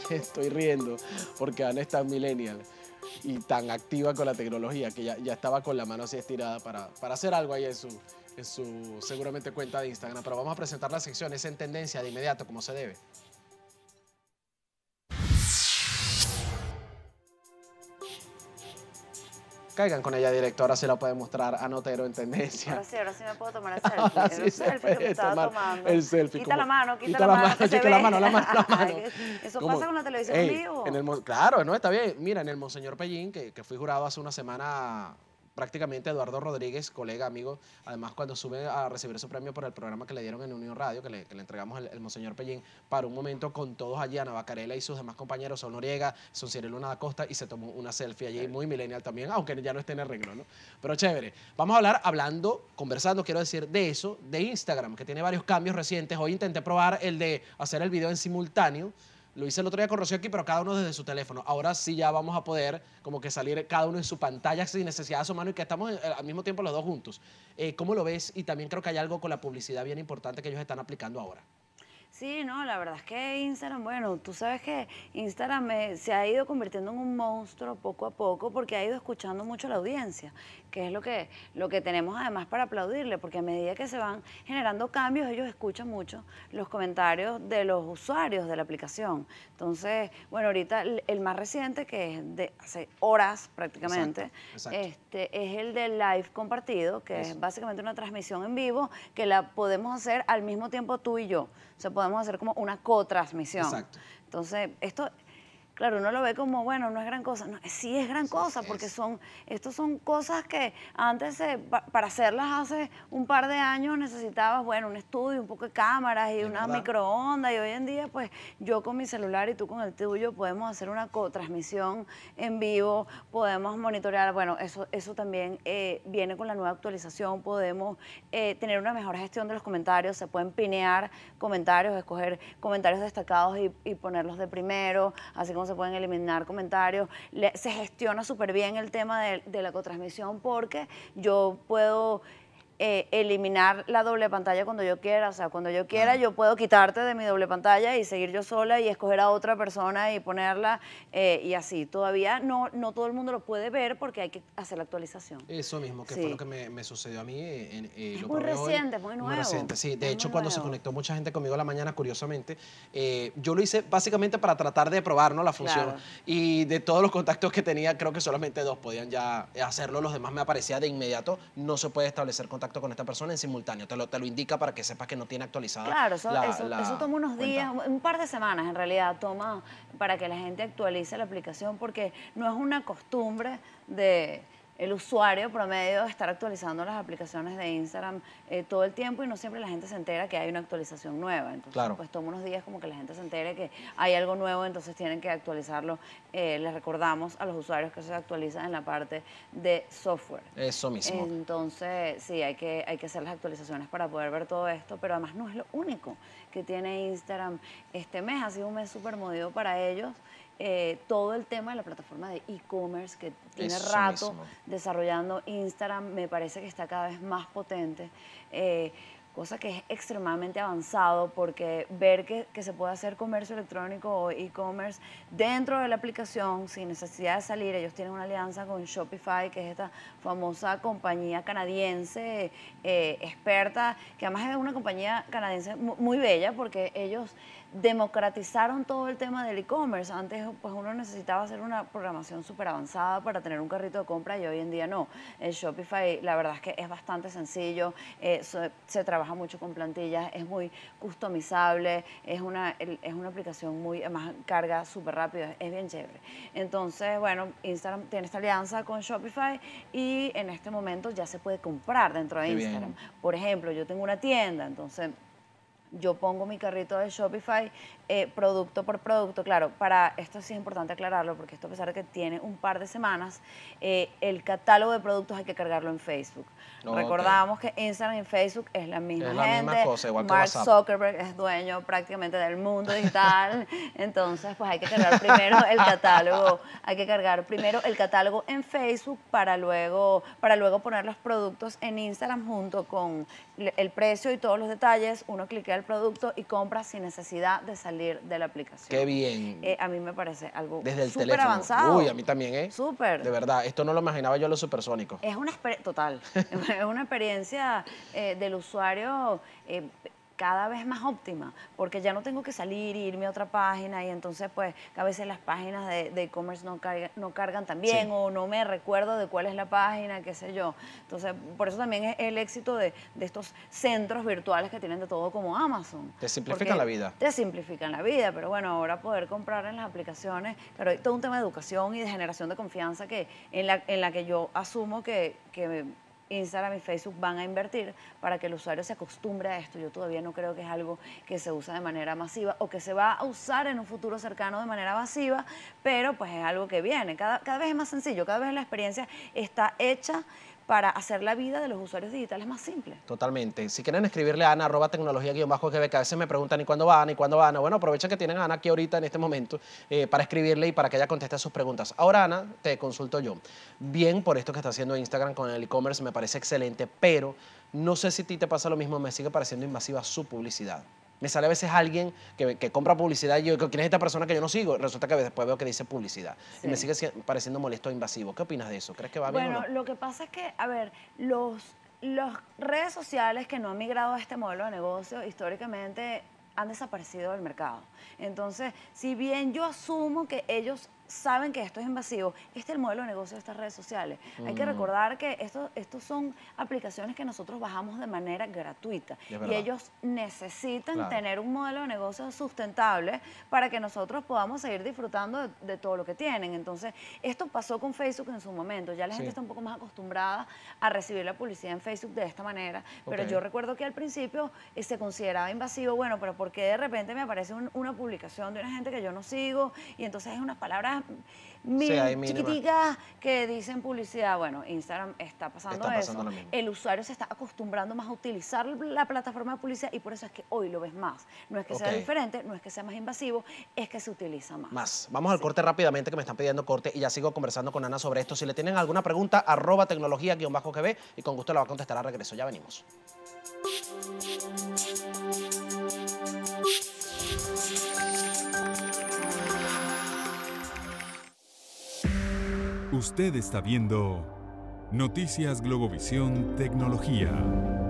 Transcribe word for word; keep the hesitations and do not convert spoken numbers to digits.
estoy riendo porque Ana es tan millennial y tan activa con la tecnología que ya, ya estaba con la mano así estirada para, para hacer algo ahí en su, en su seguramente cuenta de Instagram. Pero vamos a presentar la sección, es en tendencia de inmediato, como se debe. Caigan con ella, directo. Ahora se la puede mostrar a Notero en tendencia. Ahora sí, ahora sí me puedo tomar el selfie. Ahora El sí se selfie puede que me estaba tomar tomando. el selfie. Quita como- la mano, quita, quita la la mano. mano, que se que la ve. mano, la mano, la mano. Eso Como- pasa con la televisión Ey, en vivo. en el, mo- claro, no, está bien. Mira, en el Monseñor Pellín, que, que fui jurado hace una semana, prácticamente Eduardo Rodríguez, colega, amigo, además cuando sube a recibir su premio por el programa que le dieron en Unión Radio, que le, que le entregamos el, el Monseñor Pellín, para un momento con todos allí, Ana Bacarela y sus demás compañeros, Sol Noriega, Son Cyril Luna da Costa, y se tomó una selfie allí, muy millennial también, aunque ya no esté en el arreglo, ¿no? Pero chévere. Vamos a hablar, hablando, conversando, quiero decir, de eso, de Instagram, que tiene varios cambios recientes. Hoy intenté probar el de hacer el video en simultáneo. Lo hice el otro día con Rocío aquí, pero cada uno desde su teléfono. Ahora sí ya vamos a poder como que salir cada uno en su pantalla sin necesidad de su mano y que estamos eh, al mismo tiempo los dos juntos. Eh, ¿Cómo lo ves? Y también creo que hay algo con la publicidad bien importante que ellos están aplicando ahora. Sí, no, la verdad es que Instagram, bueno, tú sabes que Instagram eh, se ha ido convirtiendo en un monstruo poco a poco porque ha ido escuchando mucho a la audiencia, que es lo que, lo que tenemos además para aplaudirle, porque a medida que se van generando cambios, ellos escuchan mucho los comentarios de los usuarios de la aplicación. Entonces, bueno, ahorita el, el más reciente, que es de hace horas prácticamente, Exacto, exacto. Este, es el del live compartido, que Eso. es básicamente una transmisión en vivo que la podemos hacer al mismo tiempo tú y yo. O sea, podemos hacer como una cotransmisión. Exacto. Entonces, esto, claro, uno lo ve como, bueno, no es gran cosa. No, sí es gran Sí, cosa, es. porque son, estos son cosas que antes, eh, pa- para hacerlas hace un par de años necesitabas, bueno, un estudio, un poco de cámaras y Es una verdad. microondas. Y hoy en día, pues, yo con mi celular y tú con el tuyo podemos hacer una cotransmisión en vivo, podemos monitorear, bueno, eso, eso también eh, viene con la nueva actualización, podemos eh, tener una mejor gestión de los comentarios, se pueden pinear comentarios, escoger comentarios destacados y, y ponerlos de primero, así como se pueden eliminar comentarios. Le- se gestiona súper bien el tema de, de la cotransmisión porque yo puedo eh, eliminar la doble pantalla cuando yo quiera. O sea, cuando yo quiera Claro. yo puedo quitarte de mi doble pantalla y seguir yo sola y escoger a otra persona y ponerla eh, y así. Todavía no, no todo el mundo lo puede ver porque hay que hacer la actualización. Eso mismo, que Sí. fue lo que me, me sucedió a mí. En, eh, Es lo muy probé hoy. reciente, muy nuevo. reciente, sí. De Es hecho, muy cuando se nuevo. conectó mucha gente conmigo a la mañana, curiosamente, eh, yo lo hice básicamente para tratar de probar, ¿no?, la función. Claro. Y de todos los contactos que tenía, creo que solamente dos podían ya hacerlo. Los demás me aparecía de inmediato. No se puede establecer contacto con esta persona en simultáneo. Te lo, te lo indica para que sepas que no tiene actualizada Claro, eso, la, eso, la eso toma unos cuenta. días, un par de semanas en realidad toma para que la gente actualice la aplicación porque no es una costumbre de el usuario promedio estar actualizando las aplicaciones de Instagram eh, todo el tiempo y no siempre la gente se entera que hay una actualización nueva. Entonces, Claro. pues toma unos días como que la gente se entere que hay algo nuevo, entonces tienen que actualizarlo. Eh, les recordamos a los usuarios que se actualiza en la parte de software. Eso mismo. Entonces, sí, hay que, hay que hacer las actualizaciones para poder ver todo esto, pero además no es lo único que tiene Instagram. Este mes ha sido un mes súper movido para ellos. Eh, todo el tema de la plataforma de e-commerce que tiene Eso rato mismo. desarrollando Instagram, me parece que está cada vez más potente. Eh, cosa que es extremadamente avanzado porque ver que, que se puede hacer comercio electrónico o e-commerce dentro de la aplicación sin necesidad de salir. Ellos tienen una alianza con Shopify, que es esta famosa compañía canadiense eh, experta, que además es una compañía canadiense muy, muy bella porque ellos democratizaron todo el tema del e-commerce. Antes pues uno necesitaba hacer una programación súper avanzada para tener un carrito de compra y hoy en día no. El Shopify la verdad es que es bastante sencillo, eh, se, se trabaja mucho con plantillas, es muy customizable, es una, es una aplicación muy, además carga súper rápido, es bien chévere. Entonces, bueno, Instagram tiene esta alianza con Shopify y en este momento ya se puede comprar dentro de Qué Instagram. bien. Por ejemplo, yo tengo una tienda, entonces yo pongo mi carrito de Shopify eh, producto por producto. Claro, para esto sí es importante aclararlo, porque esto a pesar de que tiene un par de semanas, eh, el catálogo de productos hay que cargarlo en Facebook. Ok. Recordamos que Instagram y Facebook es la misma Es la gente. misma cosa, igual que Mark WhatsApp. Zuckerberg es dueño prácticamente del mundo digital. Entonces, pues hay que cargar primero el catálogo, hay que cargar primero el catálogo en Facebook para luego, para luego poner los productos en Instagram junto con el precio y todos los detalles. Uno cliquea el producto y compra sin necesidad de salir de la aplicación. Qué bien. Eh, a mí me parece algo Desde el súper teléfono. avanzado. Uy, a mí también, ¿eh? Súper. De verdad, esto no lo imaginaba yo, los supersónicos. Es una experiencia, total, es una experiencia eh, del usuario eh, cada vez más óptima, porque ya no tengo que salir e irme a otra página y entonces pues a veces las páginas de de e-commerce no, carga, no cargan tan bien Sí. o no me recuerdo de cuál es la página, qué sé yo. Entonces, por eso también es el éxito de, de estos centros virtuales que tienen de todo como Amazon. Te simplifican Porque la vida. Te simplifican la vida, pero bueno, ahora poder comprar en las aplicaciones, claro, hay todo un tema de educación y de generación de confianza que en la, en la que yo asumo que, que Instagram y Facebook van a invertir para que el usuario se acostumbre a esto. Yo todavía no creo que es algo que se usa de manera masiva o que se va a usar en un futuro cercano de manera masiva, pero pues es algo que viene. Cada, cada vez es más sencillo, cada vez la experiencia está hecha para hacer la vida de los usuarios digitales más simple. Totalmente. Si quieren escribirle a Ana, arroba tecnología guión bajo que a veces me preguntan ¿y cuándo va Ana? ¿Y cuándo va Ana? Bueno, aprovechen que tienen a Ana aquí ahorita en este momento eh, para escribirle y para que ella conteste sus preguntas. Ahora, Ana, te consulto yo. Bien por esto que está haciendo Instagram con el e-commerce, me parece excelente, pero no sé si a ti te pasa lo mismo, me sigue pareciendo invasiva su publicidad. Me sale a veces alguien que, que compra publicidad y yo digo, ¿quién es esta persona que yo no sigo? Resulta que después veo que dice publicidad. Sí. Y me sigue pareciendo molesto e invasivo. ¿Qué opinas de eso? ¿Crees que va bien Bueno, o no? lo que pasa es que, a ver, los, las redes sociales que no han migrado a este modelo de negocio históricamente han desaparecido del mercado. Entonces, si bien yo asumo que ellos saben que esto es invasivo, este es el modelo de negocio de estas redes sociales. Mm. Hay que recordar que estos esto son aplicaciones que nosotros bajamos de manera gratuita y ellos necesitan claro. tener un modelo de negocio sustentable para que nosotros podamos seguir disfrutando de, de todo lo que tienen. Entonces, esto pasó con Facebook en su momento. Ya la gente sí. está un poco más acostumbrada a recibir la publicidad en Facebook de esta manera, pero okay. yo recuerdo que al principio eh, se consideraba invasivo, bueno, pero ¿por qué de repente me aparece un, una publicación de una gente que yo no sigo y entonces es unas palabras mil sí, chiquiticas que dicen publicidad? Bueno, Instagram está pasando, está pasando eso. El usuario se está acostumbrando más a utilizar la plataforma de publicidad y por eso es que hoy lo ves más. No es que okay. sea diferente, no es que sea más invasivo, es que se utiliza más. Más. Vamos al sí. corte rápidamente, que me están pidiendo corte y ya sigo conversando con Ana sobre esto. Si le tienen alguna pregunta, arroba tecnología guión bajo que ve y con gusto la va a contestar a regreso. Ya venimos. Usted está viendo Noticias Globovisión Tecnología.